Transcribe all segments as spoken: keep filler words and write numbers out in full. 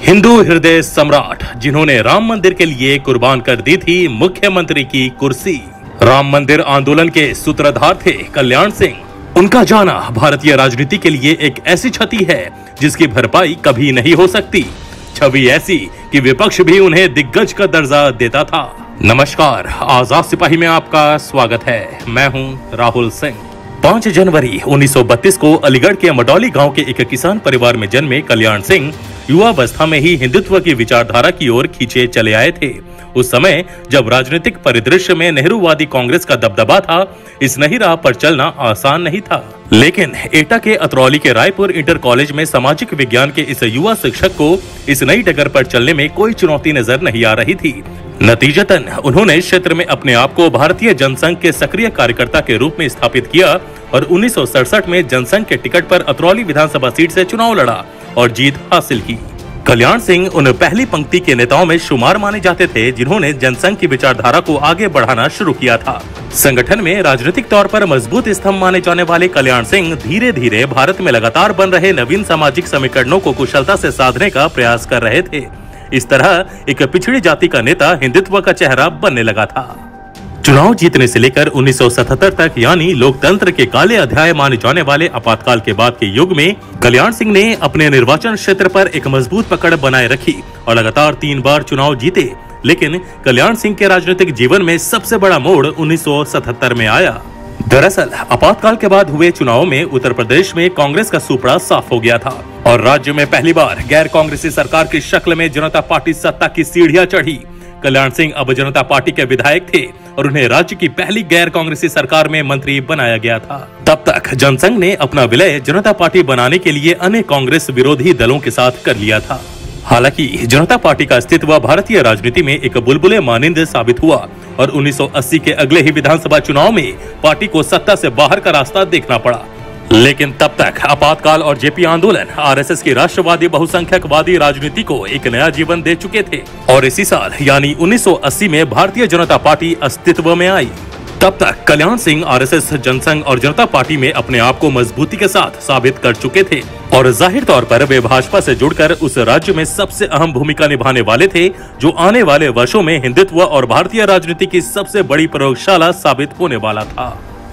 हिंदू हृदय सम्राट जिन्होंने राम मंदिर के लिए कुर्बान कर दी थी मुख्यमंत्री की कुर्सी। राम मंदिर आंदोलन के सूत्रधार थे कल्याण सिंह। उनका जाना भारतीय राजनीति के लिए एक ऐसी क्षति है जिसकी भरपाई कभी नहीं हो सकती। छवि ऐसी कि विपक्ष भी उन्हें दिग्गज का दर्जा देता था। नमस्कार, आजाद सिपाही में आपका स्वागत है। मैं हूं राहुल सिंह। पाँच जनवरी उन्नीस सौ बत्तीस को अलीगढ़ के मडौली गांव के एक किसान परिवार में जन्मे कल्याण सिंह युवावस्था में ही हिंदुत्व की विचारधारा की ओर खींचे चले आए थे। उस समय जब राजनीतिक परिदृश्य में नेहरूवादी कांग्रेस का दबदबा था, इस नई राह पर चलना आसान नहीं था। लेकिन एटा के अतरौली के रायपुर इंटर कॉलेज में सामाजिक विज्ञान के इस युवा शिक्षक को इस नई डगर पर चलने में कोई चुनौती नजर नहीं आ रही थी। नतीजतन उन्होंने क्षेत्र में अपने आप को भारतीय जनसंघ के सक्रिय कार्यकर्ता के रूप में स्थापित किया और उन्नीस सौ सड़सठ में जनसंघ के टिकट पर अतरौली विधानसभा सीट से चुनाव लड़ा और जीत हासिल की। कल्याण सिंह उन पहली पंक्ति के नेताओं में शुमार माने जाते थे जिन्होंने जनसंघ की विचारधारा को आगे बढ़ाना शुरू किया था। संगठन में राजनीतिक तौर पर मजबूत स्तंभ माने जाने वाले कल्याण सिंह धीरे धीरे भारत में लगातार बन रहे नवीन सामाजिक समीकरणों को कुशलता से साधने का प्रयास कर रहे थे। इस तरह एक पिछड़ी जाति का नेता हिंदुत्व का चेहरा बनने लगा था। चुनाव जीतने से लेकर उन्नीस सौ सतहत्तर तक यानी लोकतंत्र के काले अध्याय माने जाने वाले आपातकाल के बाद के युग में कल्याण सिंह ने अपने निर्वाचन क्षेत्र पर एक मजबूत पकड़ बनाए रखी और लगातार तीन बार चुनाव जीते। लेकिन कल्याण सिंह के राजनीतिक जीवन में सबसे बड़ा मोड़ उन्नीस सौ सतहत्तर में आया। दरअसल आपातकाल के बाद हुए चुनाव में उत्तर प्रदेश में कांग्रेस का सुपड़ा साफ हो गया था और राज्य में पहली बार गैर कांग्रेसी सरकार की शक्ल में जनता पार्टी सत्ता की सीढ़ियां चढ़ी। कल्याण सिंह अब जनता पार्टी के विधायक थे और उन्हें राज्य की पहली गैर कांग्रेसी सरकार में मंत्री बनाया गया था। तब तक जनसंघ ने अपना विलय जनता पार्टी बनाने के लिए अन्य कांग्रेस विरोधी दलों के साथ कर लिया था। हालांकि जनता पार्टी का अस्तित्व भारतीय राजनीति में एक बुलबुले मानिंद साबित हुआ और उन्नीस सौ अस्सी के अगले ही विधानसभा चुनाव में पार्टी को सत्ता से बाहर का रास्ता देखना पड़ा। लेकिन तब तक आपातकाल और जेपी आंदोलन आरएसएस की राष्ट्रवादी बहुसंख्यकवादी राजनीति को एक नया जीवन दे चुके थे और इसी साल यानी उन्नीस सौ अस्सी में भारतीय जनता पार्टी अस्तित्व में आई। तब तक कल्याण सिंह आरएसएस, जनसंघ और जनता पार्टी में अपने आप को मजबूती के साथ साबित कर चुके थे और जाहिर तौर पर वे भाजपा से जुड़कर उस राज्य में सबसे अहम भूमिका निभाने वाले थे जो आने वाले वर्षों में हिंदुत्व और भारतीय राजनीति की सबसे बड़ी प्रयोगशाला साबित होने वाला था।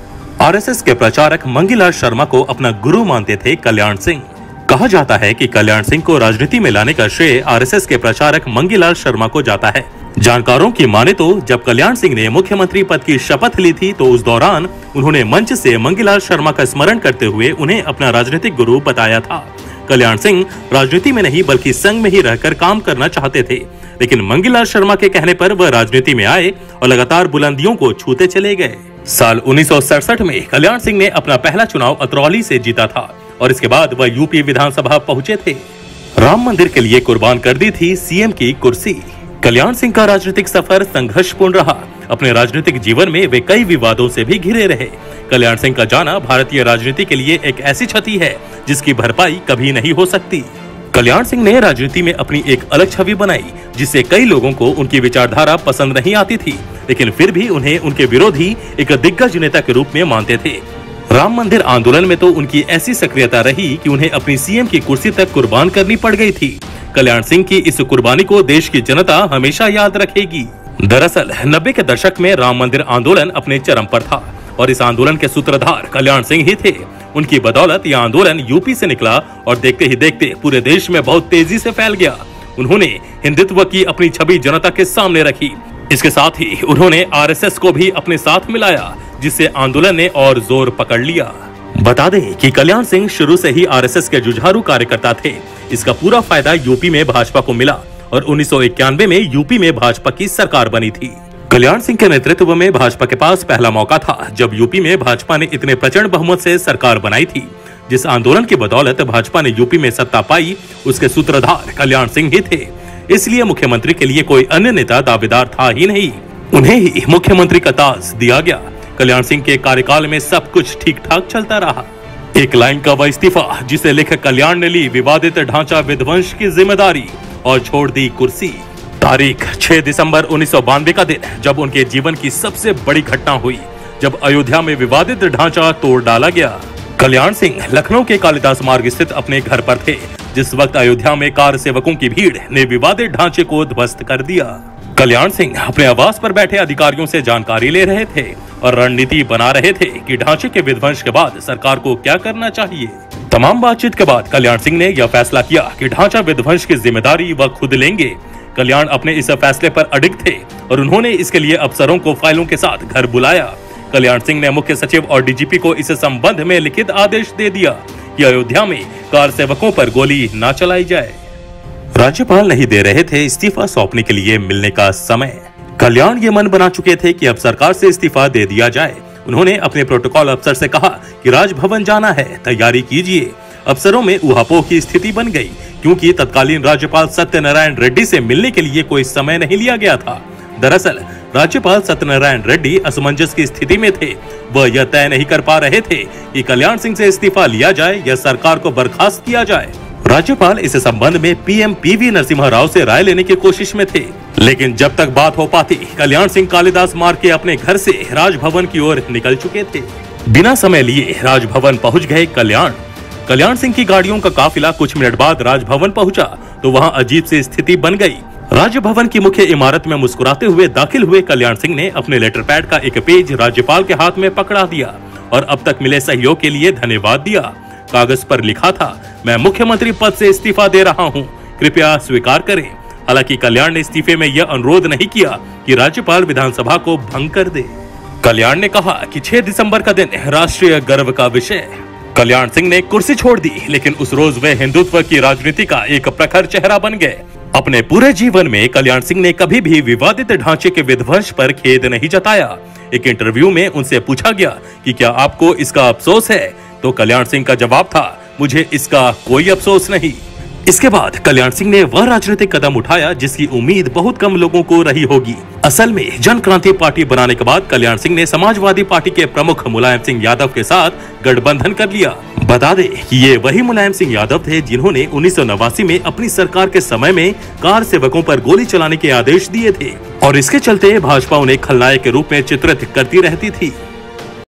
आरएसएस के प्रचारक मंगीलाल शर्मा को अपना गुरु मानते थे कल्याण सिंह। कहा जाता है कि कल्याण सिंह को राजनीति में लाने का श्रेय आरएसएस के प्रचारक मंगीलाल शर्मा को जाता है। जानकारों की माने तो जब कल्याण सिंह ने मुख्यमंत्री पद की शपथ ली थी तो उस दौरान उन्होंने मंच से मंगीलाल शर्मा का स्मरण करते हुए उन्हें अपना राजनीतिक गुरु बताया था। कल्याण सिंह राजनीति में नहीं बल्कि संघ में ही रहकर काम करना चाहते थे, लेकिन मंगीलाल शर्मा के कहने पर वह राजनीति में आए और लगातार बुलंदियों को छूते चले गए। साल उन्नीस सौ सड़सठ में कल्याण सिंह ने अपना पहला चुनाव अतरौली से जीता था और इसके बाद वह यूपी विधानसभा पहुंचे थे। राम मंदिर के लिए कुर्बान कर दी थी सीएम की कुर्सी। कल्याण सिंह का राजनीतिक सफर संघर्षपूर्ण रहा। अपने राजनीतिक जीवन में वे कई विवादों से भी घिरे रहे। कल्याण सिंह का जाना भारतीय राजनीति के लिए एक ऐसी क्षति है जिसकी भरपाई कभी नहीं हो सकती। कल्याण सिंह ने राजनीति में अपनी एक अलग छवि बनाई जिससे कई लोगों को उनकी विचारधारा पसंद नहीं आती थी, लेकिन फिर भी उन्हें उनके विरोधी एक दिग्गज नेता के रूप में मानते थे। राम मंदिर आंदोलन में तो उनकी ऐसी सक्रियता रही कि उन्हें अपनी सीएम की कुर्सी तक कुर्बान करनी पड़ गई थी। कल्याण सिंह की इस कुर्बानी को देश की जनता हमेशा याद रखेगी। दरअसल नब्बे के दशक में राम मंदिर आंदोलन अपने चरम पर था और इस आंदोलन के सूत्रधार कल्याण सिंह ही थे। उनकी बदौलत यह आंदोलन यूपी से निकला और देखते ही देखते पूरे देश में बहुत तेजी से फैल गया। उन्होंने हिंदुत्व की अपनी छवि जनता के सामने रखी। इसके साथ ही उन्होंने आरएसएस को भी अपने साथ मिलाया जिससे आंदोलन ने और जोर पकड़ लिया। बता दें कि कल्याण सिंह शुरू से ही आरएसएस के जुझारू कार्यकर्ता थे। इसका पूरा फायदा यूपी में भाजपा को मिला और उन्नीस सौ इक्यानवे में यूपी में भाजपा की सरकार बनी थी। कल्याण सिंह के नेतृत्व में भाजपा के पास पहला मौका था जब यूपी में भाजपा ने इतने प्रचंड बहुमत से सरकार बनाई थी। जिस आंदोलन की बदौलत भाजपा ने यूपी में सत्ता पाई उसके सूत्रधार कल्याण सिंह ही थे। इसलिए मुख्यमंत्री के लिए कोई अन्य नेता दावेदार था ही नहीं, उन्हें ही मुख्यमंत्री का ताज दिया गया। कल्याण सिंह के कार्यकाल में सब कुछ ठीक ठाक चलता रहा। एक लाइन का वह इस्तीफा जिसे लेकर कल्याण ने ली विवादित ढांचा विध्वंस की जिम्मेदारी और छोड़ दी कुर्सी। तारीख छह दिसंबर उन्नीस सौ बानवे का दिन जब उनके जीवन की सबसे बड़ी घटना हुई, जब अयोध्या में विवादित ढांचा तोड़ डाला गया। कल्याण सिंह लखनऊ के कालिदास मार्ग स्थित अपने घर पर थे जिस वक्त अयोध्या में कार सेवकों की भीड़ ने विवादित ढांचे को ध्वस्त कर दिया। कल्याण सिंह अपने आवास पर बैठे अधिकारियों से जानकारी ले रहे थे और रणनीति बना रहे थे कि ढांचे के विध्वंस के बाद सरकार को क्या करना चाहिए। तमाम बातचीत के बाद कल्याण सिंह ने यह फैसला किया कि ढांचा विध्वंस की जिम्मेदारी वह खुद लेंगे। कल्याण अपने इस फैसले पर अडिग थे और उन्होंने इसके लिए अफसरों को फाइलों के साथ घर बुलाया। कल्याण सिंह ने मुख्य सचिव और डीजीपी को इस संबंध में लिखित आदेश दे दिया कि अयोध्या में कार सेवकों पर गोली न चलाई जाए। राज्यपाल नहीं दे रहे थे इस्तीफा सौंपने के लिए मिलने का समय। कल्याण ये मन बना चुके थे कि अब सरकार से इस्तीफा दे दिया जाए। उन्होंने अपने प्रोटोकॉल अफसर से कहा कि राजभवन जाना है, तैयारी कीजिए। अफसरों में ऊहापोह की स्थिति बन गई क्योंकि तत्कालीन राज्यपाल सत्यनारायण रेड्डी से मिलने के लिए कोई समय नहीं लिया गया था। दरअसल राज्यपाल सत्यनारायण रेड्डी असमंजस की स्थिति में थे। वह यह तय नहीं कर पा रहे थे कि कल्याण सिंह से इस्तीफा लिया जाए या सरकार को बर्खास्त किया जाए। राज्यपाल इस संबंध में पीएम पीवी नरसिम्हा राव से राय लेने की कोशिश में थे, लेकिन जब तक बात हो पाती कल्याण सिंह कालिदास मार्ग के अपने घर से राजभवन की ओर निकल चुके थे। बिना समय लिए राजभवन पहुंच गए कल्याण। कल्याण सिंह की गाड़ियों का काफिला कुछ मिनट बाद राजभवन पहुंचा तो वहां अजीब सी स्थिति बन गई। राजभवन की मुख्य इमारत में मुस्कुराते हुए दाखिल हुए कल्याण सिंह ने अपने लेटर पैड का एक पेज राज्यपाल के हाथ में पकड़ा दिया और अब तक मिले सहयोग के लिए धन्यवाद दिया। कागज पर लिखा था, मैं मुख्यमंत्री पद से इस्तीफा दे रहा हूं, कृपया स्वीकार करें। हालांकि कल्याण ने इस्तीफे में यह अनुरोध नहीं किया कि राज्यपाल विधानसभा को भंग कर दे। कल्याण ने कहा कि छह दिसंबर का दिन राष्ट्रीय गर्व का विषय। कल्याण सिंह ने कुर्सी छोड़ दी, लेकिन उस रोज वे हिंदुत्व की राजनीति का एक प्रखर चेहरा बन गए। अपने पूरे जीवन में कल्याण सिंह ने कभी भी विवादित ढांचे के विध्वंस पर खेद नहीं जताया। एक इंटरव्यू में उनसे पूछा गया कि क्या आपको इसका अफसोस है, तो कल्याण सिंह का जवाब था, मुझे इसका कोई अफसोस नहीं। इसके बाद कल्याण सिंह ने वह राजनीतिक कदम उठाया जिसकी उम्मीद बहुत कम लोगों को रही होगी। असल में जन क्रांति पार्टी बनाने के बाद कल्याण सिंह ने समाजवादी पार्टी के प्रमुख मुलायम सिंह यादव के साथ गठबंधन कर लिया। बता दें कि ये वही मुलायम सिंह यादव थे जिन्होंने उन्नीस सौ नवासी में अपनी सरकार के समय में कार सेवकों पर गोली चलाने के आदेश दिए थे और इसके चलते भाजपा उन्हें खलनायक के रूप में चित्रित करती रहती थी।